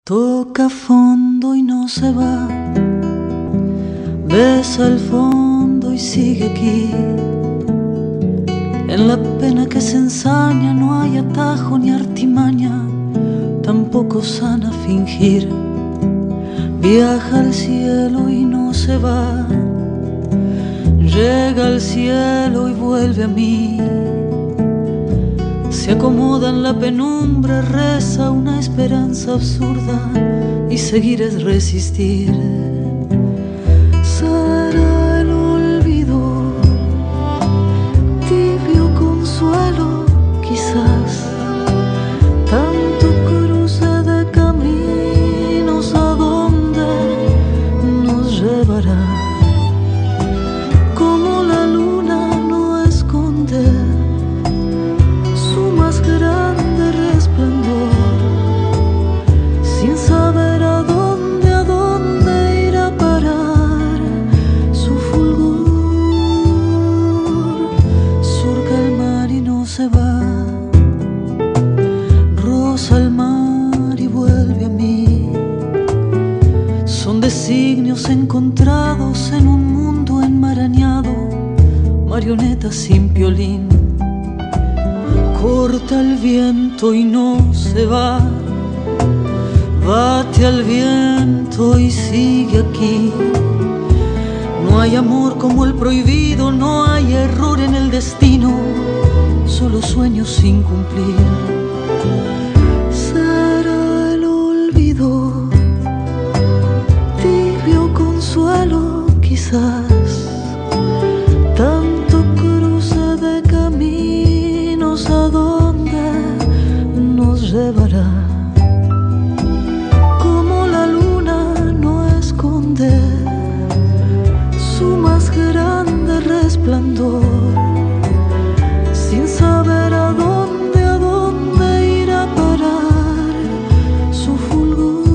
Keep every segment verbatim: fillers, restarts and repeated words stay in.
Toca fondo y no se va, besa el fondo y sigue aquí. En la pena que se ensaña no hay atajo ni artimaña, tampoco sana fingir. Viaja al cielo y no se va, llega al cielo y vuelve a mí. Se acomoda en la penumbra, reza una esperanza absurda y seguir es resistir. Será el olvido, tibio consuelo, quizás. Tanto cruce de caminos, ¿a dónde nos llevará? Como la luna no esconde grande resplandor, sin saber a dónde, a dónde irá a parar su fulgor. Surca el mar y no se va, roza el mar y vuelve a mí. Son designios encontrados en un mundo enmarañado, marionetas sin violín. Corta el viento y no se va, bate al viento y sigue aquí. No hay amor como el prohibido, no hay error en el destino, solo sueños sin cumplir. Será el olvido, tibio consuelo, quizás. Tanto cruce de caminos, ¿a dónde nos llevará? Como la luna no esconde su más grande resplandor, sin saber a dónde, a dónde irá a parar su fulgor.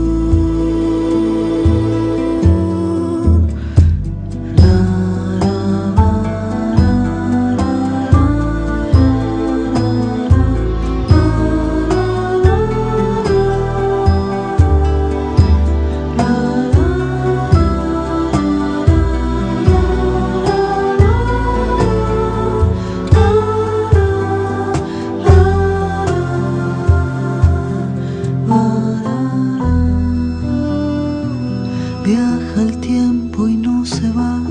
Viaja el tiempo y no se va,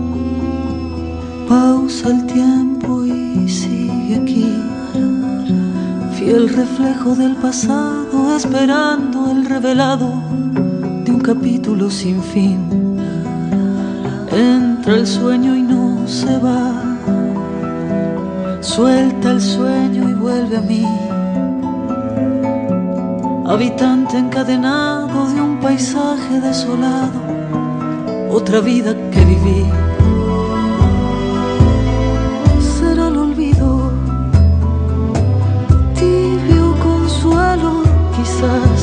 pausa el tiempo y sigue aquí. Fiel reflejo del pasado, esperando el revelado de un capítulo sin fin. Entra el sueño y no se va, suelta el sueño y vuelve a mí. Habitante encadenado de un paisaje desolado, otra vida que viví. Será el olvido, tibio consuelo, quizás.